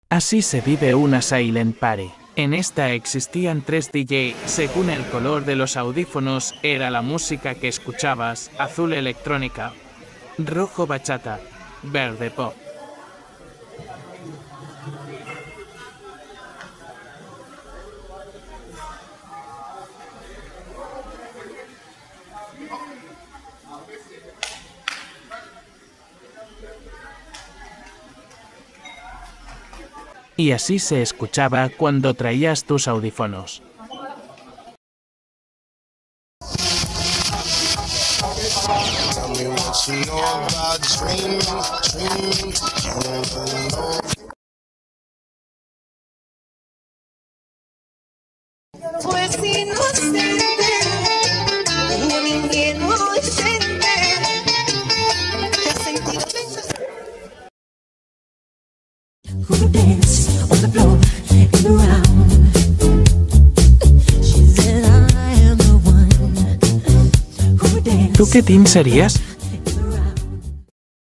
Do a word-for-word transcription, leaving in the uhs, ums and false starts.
Así se vive una Silent Party. En esta existían tres D J, según el color de los audífonos era la música que escuchabas: azul electrónica, rojo bachata, verde pop. Y así se escuchaba cuando traías tus audífonos. Pues inocente, un ingenuo inocente, he sentido Who would dance on the floor in the round? She said I am the one who would dance. ¿Tú qué team serías?